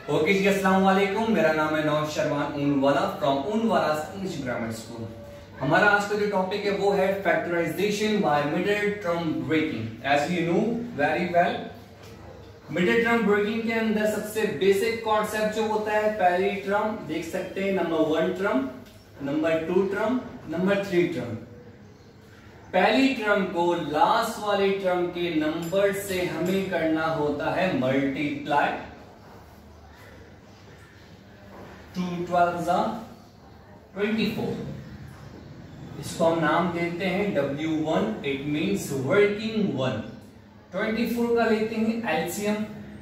Okay जी, अस्सलाम वालेकुम। मेरा नाम है Naush Sharman Unwala from Unwala English Grammar School. हमारा आज का जो टॉपिक है वो है factorisation by middle term breaking. As you know very well, middle term breaking के अंदर सबसे बेसिक कॉन्सेप्ट जो होता है, पहली टर्म देख सकते हैं, number 1 term, number 2 term, number 3 term. पहली टर्म को लास्ट वाली टर्म के नंबर से हमें करना होता है मल्टीप्लाई। 2 12 24। इसको हम नाम देते हैं W1, इट मींस वर्किंग 1। 24 का लेते हैं LCM.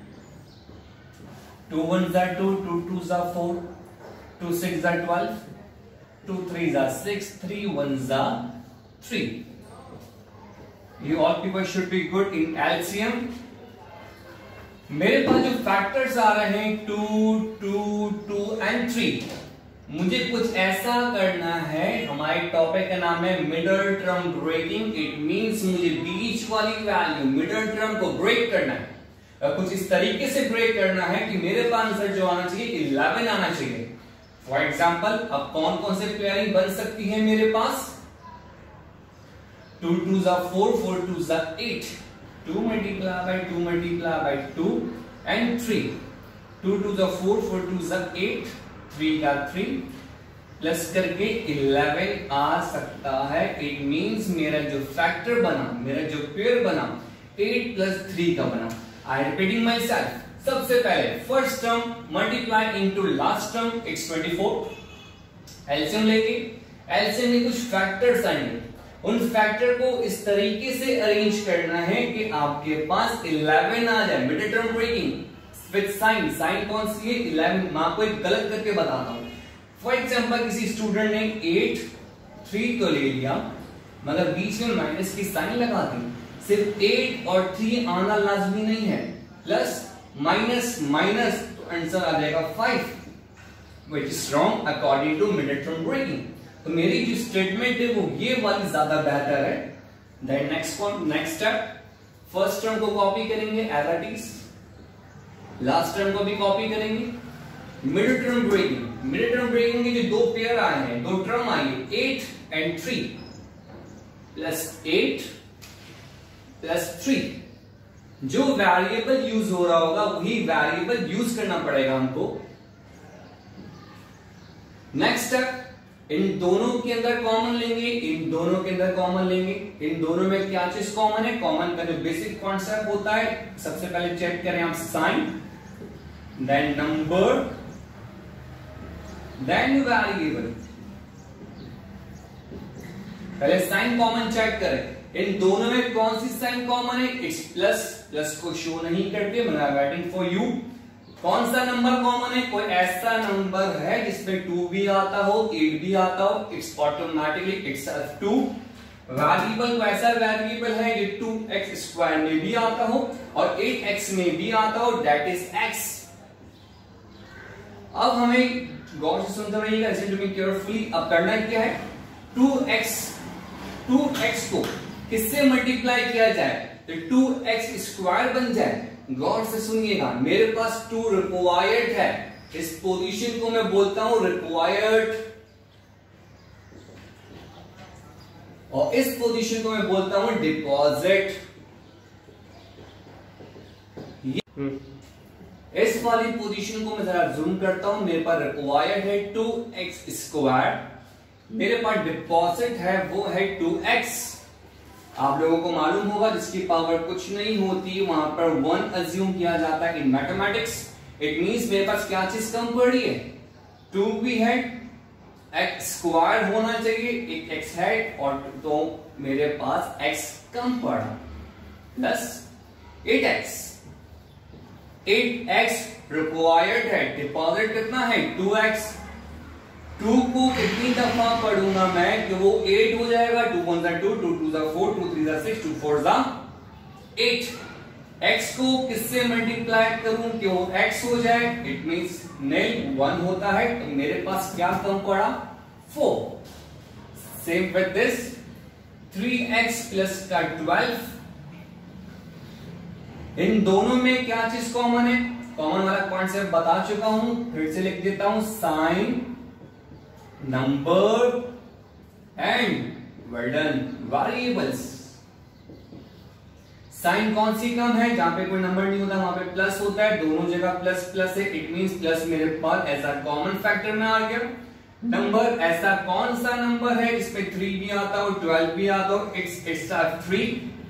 2 1 2, 2 2 4, 2 6 12, 2 3 6, 3 1 3। You all people should be good in LCM. मेरे पास जो फैक्टर्स आ रहे हैं 2 2 2 एंड 3, मुझे कुछ ऐसा करना है। हमारे टॉपिक का नाम है middle term breaking. It means मुझे बीच वाली वैल्यू मिडिल टर्म को ब्रेक करना है। कुछ इस तरीके से ब्रेक करना है कि मेरे पास आंसर जो आना चाहिए 11 आना चाहिए। फॉर एग्जाम्पल, अब कौन कौन से पेयरिंग बन सकती है मेरे पास? 2 2 4, 4 2 8, 2 multiply by 2 multiply by 2 and 3, 2 2 4, 4 2 8, 3 का 3 प्लस करके 11 आ सकता है। इट मींस मेरा जो फैक्टर बना, मेरा जो पेयर बना 8 प्लस 3 का बना। I repeating myself. सबसे पहले first term multiply into last term, it's 24। LCM लेके एलसीएम में कुछ फैक्टर्स आएंगे, उन फैक्टर को इस तरीके से अरेंज करना है कि आपके पास 11 आ जाए। Middle term breaking with sign. Sign कौन सी है? 11। मैं आपको एक गलत करके बताता हूं। फॉर एग्जांपल, किसी स्टूडेंट ने 8 3 तो ले लिया, मगर बीच में माइनस की साइन लगा दी। सिर्फ 8 और 3 आना लाजमी नहीं है, प्लस माइनस माइनस, तो आंसर आ जाएगा 5, which is wrong according to middle term breaking. तो मेरी जो स्टेटमेंट है वो ये वाली ज्यादा बेहतर है। Then next step, first term को कॉपी करेंगे as it is, last term को भी कॉपी करेंगे। मिडिल टर्म ब्रेकिंग के जो 2 पेयर आए हैं, 2 टर्म आई है, 8 एंड 3, प्लस 8 प्लस 3। जो वेरिएबल यूज हो रहा होगा वही वेरिएबल यूज करना पड़ेगा हमको। नेक्स्ट स्टेप, इन दोनों के अंदर कॉमन लेंगे, इन दोनों के अंदर कॉमन लेंगे। इन दोनों में क्या चीज कॉमन है? कॉमन का जो बेसिक कॉन्सेप्ट होता है, सबसे पहले चेक करें आप sign, then number, then variable. पहले साइन कॉमन चेक करें। इन दोनों में कौन सी साइन कॉमन है? It's plus. प्लस को शो नहीं करते, मैं वेटिंग फॉर यू। कौन सा नंबर कॉमन है? कोई ऐसा नंबर है जिसमें 2 भी आता हो, 8 भी आता हो, इट्स ऑटोमेटिकली इटसेल्फ 2। वेरिएबल को ऐसा वेरिएबल है जो 2x स्क्वायर में भी आता हो और 8x में भी आता हो, दैट इज x। अब हमें गौर से सुनते रहिएगा, लिसन टू मी केयरफुली। अब करना क्या है? 2x को किससे मल्टीप्लाई किया जाए तो 2x स्क्वायर बन जाए। गौर से सुनिएगा, मेरे पास 2 रिक्वायर्ड है, इस पोजीशन को मैं बोलता हूं रिक्वायर्ड, और इस पोजीशन को मैं बोलता हूं डिपॉजिट। इस वाली पोजीशन को मैं जरा जूम करता हूं। मेरे पास रिक्वायर्ड है 2x स्क्वायर, मेरे पास डिपॉजिट है वो है 2x। आप लोगों को मालूम होगा जिसकी पावर कुछ नहीं होती वहां पर 1 अज्यूम किया जाता है इन मैथमेटिक्स। इट मींस मेरे पास क्या चीज कम पड़ रही है? 2 भी है, x स्क्वायर होना चाहिए, एक x है, और तो मेरे पास x कम पड़ा, प्लस 8x। 8x रिक्वायर्ड है, डिपॉजिट कितना है? 2x। 2 को कितनी दफा पढ़ूंगा मैं कि वो 8 हो जाएगा? 2 1 2, 2 2 4, 2 3 6, 2 4 8। x को किससे मल्टीप्लाई करूं कि वो x हो जाए? इट मींस नहीं 1 होता है, तो मेरे पास क्या कम पड़ा? 4। Same with this 3x plus का 12। इन दोनों में क्या चीज कॉमन है? कॉमन वाला कॉन्सेप्ट बता चुका हूं, फिर से लिख देता हूं, sign number and well done variables. Sign कौन सी टर्म है, जहां पे कोई नंबर नहीं होता वहां पे प्लस होता है, दोनों जगह प्लस प्लस है, इट मींस प्लस मेरे पास ऐसा कॉमन फैक्टर में आ गया। नंबर ऐसा कौन सा नंबर है जिसमें 3 भी आता हो 12 भी आता हो, इट्स 3।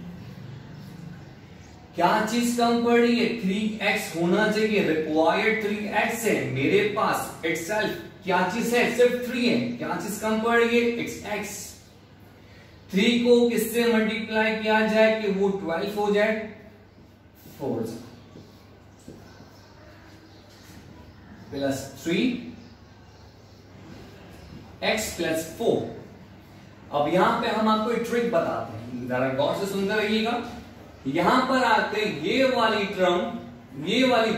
क्या चीज कम पड़ रही है, 3x होना चाहिए, रिक्वायर्ड 3x है मेरे पास इटसेल्फ। क्या चीज है, सिर्फ 3 है, क्या चीज कम पड़ रही है, इट्स x। 3 को किससे मल्टीप्लाई किया जाए कि वो 12 हो जाए, 4 प्लस 3 x प्लस 4। अब यहां पे हम आपको एक ट्रिक बताते हैं, जरा गौर से सुनते रहिएगा। यहां पर आते ये वाली टर्म, ये वाली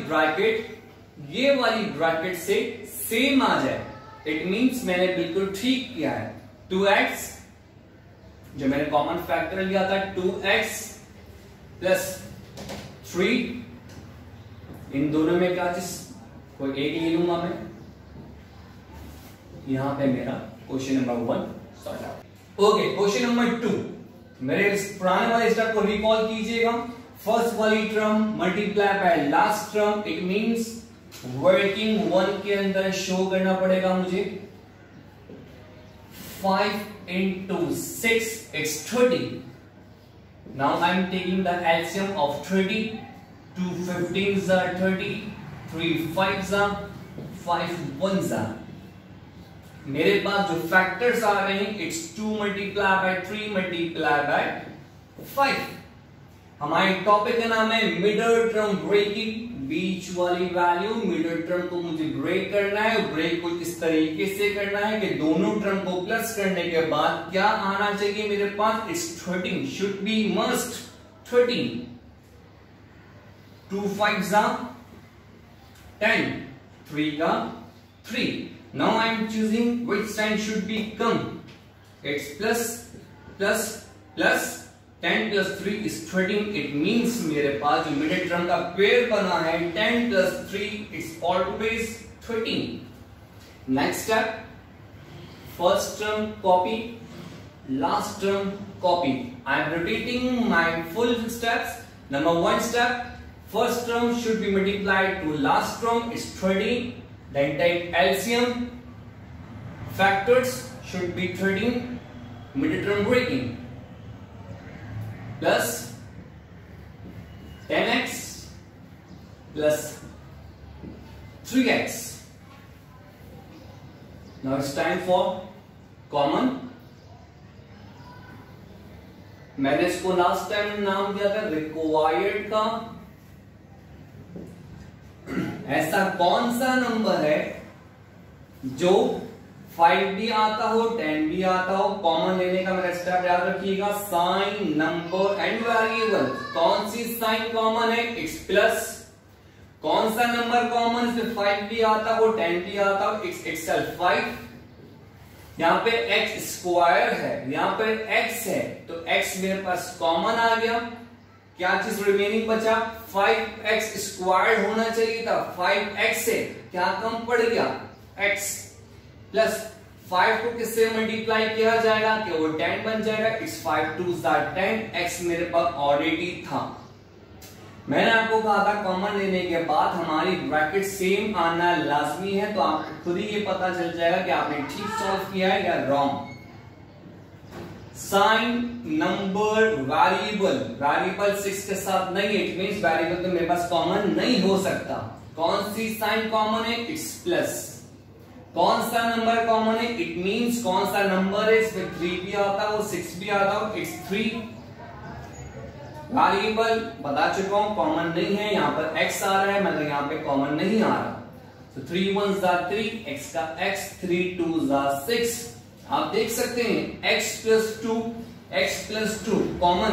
ब्रैकेट से सेम आ जाए, इट मींस मैंने बिल्कुल ठीक किया है। 2x जो मैंने कॉमन फैक्टर लिया था, 2x प्लस 3, इन दोनों में क्या चीज, कोई एक ले लूंगा मैं, यहां पे मेरा question number 1 sort out. Okay, question number 2, मेरे इस पुराने वाले स्टेप को रिकॉल कीजिएगा। फर्स्ट वाली term multiply by last term, it means working 1 के अंदर शो करना पड़ेगा मुझे। 5 into 6 is 30. Now I am taking the LCM of 30. 2 15s are 30, 3 5s are 5 1s are। मेरे पास जो फैक्टर्स आ रहे हैं, it's 2 multiply by 3 multiply by 5। हमारे टॉपिक का नाम है मिडल टर्म ब्रेकिंग, बीच वाली वैल्यू मिडल टर्म को मुझे ब्रेक करना है। ब्रेक को इस तरीके से करना है कि दोनों टर्म को प्लस करने के बाद क्या आना चाहिए मेरे पास, it's 13, should be must 13। 2 5s are 10, 3 का 3। Now I am choosing which sign should be come. It's plus plus plus 10 plus 3 is 13. It means मेरे पास जो मिडिल टर्म का पेयर बना है 10 plus 3 is always 13. Next step, first term copy, last term copy. I am repeating my full steps. Number 1 step, first term should be multiplied to last term is 13. Then take LCM, factors should be 13, middle term breaking, plus 10x plus 3x. Now it's time for common. मैंने इसको last time नाम दिया था required का। ऐसा कौन सा number है जो 5 भी आता हो 10 भी आता हो, कॉमन लेने का मेरा स्टेप याद रखिएगा, साइन नंबर एंड वेरिएबल। कौन सी साइन कॉमन है, इट्स प्लस। कौन सा नंबर कॉमन है, 5 भी आता हो 10 भी आता हो, इट्स इटसेल्फ 5। यहां पे x स्क्वायर है, यहां पे x है, तो x मेरे पास कॉमन आ गया। क्या चीज रिमेनिंग बचा, 5x स्क्वायर होना चाहिए था, 5x है, क्या कम पड़ गया, x प्लस 5 को किससे मल्टीप्लाई किया जाएगा कि वो 10 बन जाएगा, इट्स 5 2s are 10, x मेरे पास ऑलरेडी था। मैंने आपको कहा था कॉमन लेने के बाद हमारी ब्रैकेट सेम आना लाजमी है, तो आपको खुद ही ये पता चल जाएगा कि आपने ठीक सॉल्व किया है या wrong. Sign number variable, variable 6 के साथ नहीं है, इट मींस वेरिएबल तो मेरे पास कॉमन नहीं हो सकता। कौन सी साइन कॉमन है, इट्स प्लस। कौन सा नंबर कॉमन है, इट मींस कौन सा नंबर है इसमें 3 भी आता हो 6 भी आता हो, इट्स 3। वेरिएबल बता चुका हूं कॉमन नहीं है, यहां पर x आ रहा है मगर यहां पे कॉमन नहीं आ रहा, तो 3 1s are 3, x का x, 3 2s are 6। आप देख सकते हैं x plus 2 कॉमन,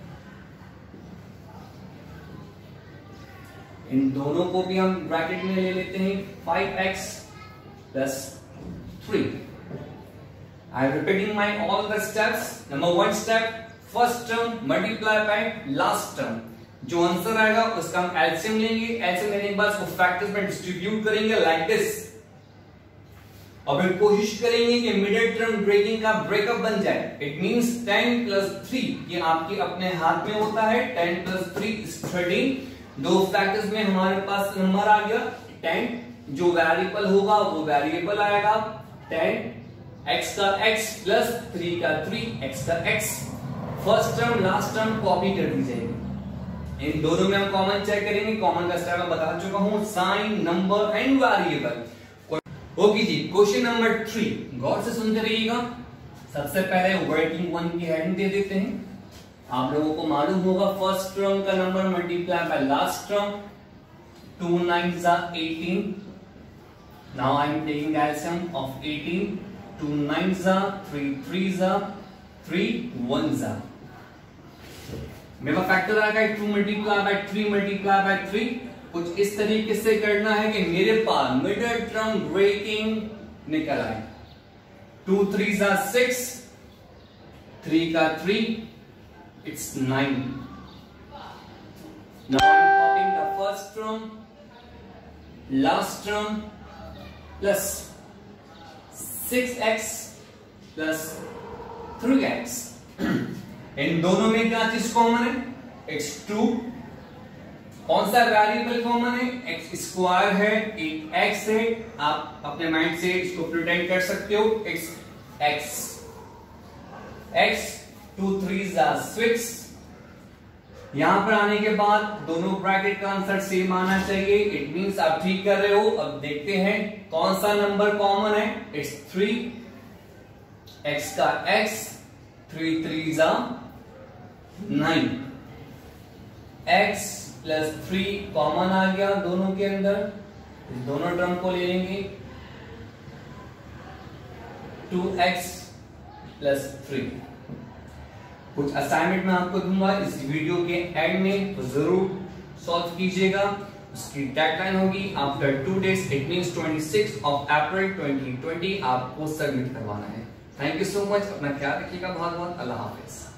इन दोनों को भी हम ब्रैकेट में ले लेते हैं, 5x plus 3। I am repeating my all the steps. Number 1 step, first term multiply by last term, जो आंसर आएगा उसका हम एलसीएम लेंगे, एलसीएम लेने के बाद उसको फैक्टर्स में डिस्ट्रीब्यूट करेंगे लाइक दिस। और फिर कोशिश करेंगे कि मिडिल टर्म ब्रेकिंग का ब्रेकअप बन जाए। इट मींस 10 प्लस 3, ये आपके अपने हाथ में होता है। 10 प्लस 3 इज 13। दो फैक्टर्स में हमारे पास नंबर आ गया 10, जो वेरिएबल होगा वो वेरिएबल आएगा 10, x का x प्लस 3 का 3, x का x। First term last term copy कर दी जाएगी। इन दोनों में हम कॉमन चेक करेंगे। कॉमन का स्टेप मैं बता चुका हूं, sign, number and variable. Okay जी, क्वेश्चन नंबर 3 गौर से सुनते रहिएगा। सबसे पहले वर्किंग वन की हेडिंग दे देते हैं। आप लोगों को मालूम होगा फर्स्ट टर्म का number multiply by last term, 2 9s are 18। Now I am taking LCM of 18, 2 9s are 3 3s are 3 1s are। मेरा फैक्टर आ गया 2 मल्टीप्लाई बाय 3 मल्टीप्लाई बाय 3। कुछ इस तरीके से करना है कि मेरे पास मिडिल टर्म ब्रेकिंग निकल आए। 2 3s are 6, 3 का 3, it's 9। Now I'm copying the first term, last term plus 6x plus 3x। इन दोनों में क्या चीज कॉमन है? x2। कौन सा वेरिएबल कॉमन है? x स्क्वायर है, एक x है। आप अपने माइंड से इसको प्रिटेंड कर सकते हो x 2 3s are 6। यहां पर आने के बाद दोनों ब्रैकेट का आंसर सेम आना चाहिए। इट मींस आप ठीक कर रहे हो। अब देखते हैं कौन सा नंबर कॉमन है। इट्स 3, x का x, 3 3s are 9, x plus 3 common आ गया दोनों के अंदर। दोनों टर्म को ले लेंगे, 2x प्लस 3। कुछ असाइनमेंट मैं आपको दूंगा इस वीडियो के एंड में, तो जरूर सॉल्व कीजिएगा। उसकी डेडलाइन होगी after 2 days, it means 26 April 2020 आपको सबमिट करवाना है। Thank you so much. अपना ख्याल रखिएगा। बहुत बहुत अल्लाह हाफिज।